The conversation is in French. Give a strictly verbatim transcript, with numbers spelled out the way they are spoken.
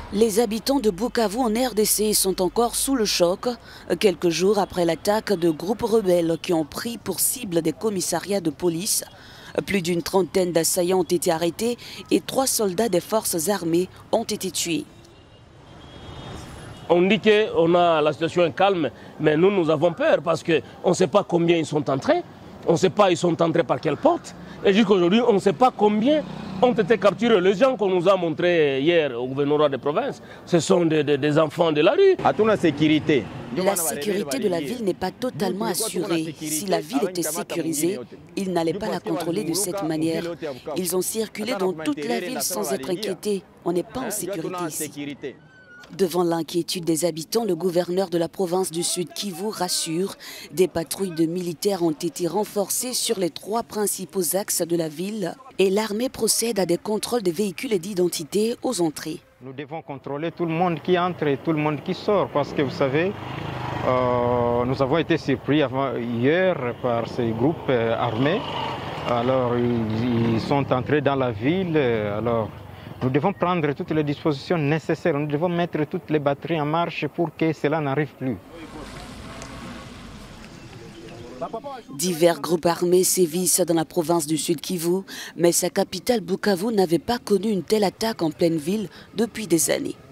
Les habitants de Bukavu en R D C sont encore sous le choc, quelques jours après l'attaque de groupes rebelles qui ont pris pour cible des commissariats de police. Plus d'une trentaine d'assaillants ont été arrêtés et trois soldats des forces armées ont été tués. On dit que la situation est calme, mais nous, nous avons peur parce qu'on ne sait pas combien ils sont entrés, on ne sait pas ils sont entrés par quelle porte, et jusqu'aujourd'hui, on ne sait pas combien ont été capturés. Les gens qu'on nous a montrés hier au gouvernorat de province, ce sont des, des, des enfants de la rue. La sécurité de la ville n'est pas totalement assurée. Si la ville était sécurisée, ils n'allaient pas la contrôler de cette manière. Ils ont circulé dans toute la ville sans être inquiétés. On n'est pas en sécurité ici. Devant l'inquiétude des habitants, le gouverneur de la province du Sud Kivu rassure. Des patrouilles de militaires ont été renforcées sur les trois principaux axes de la ville et l'armée procède à des contrôles des véhicules et d'identité aux entrées. Nous devons contrôler tout le monde qui entre et tout le monde qui sort parce que vous savez, euh, nous avons été surpris avant, hier par ces groupes euh, armés. Alors ils, ils sont entrés dans la ville. Alors, nous devons prendre toutes les dispositions nécessaires, nous devons mettre toutes les batteries en marche pour que cela n'arrive plus. Divers groupes armés sévissent dans la province du Sud Kivu, mais sa capitale Bukavu n'avait pas connu une telle attaque en pleine ville depuis des années.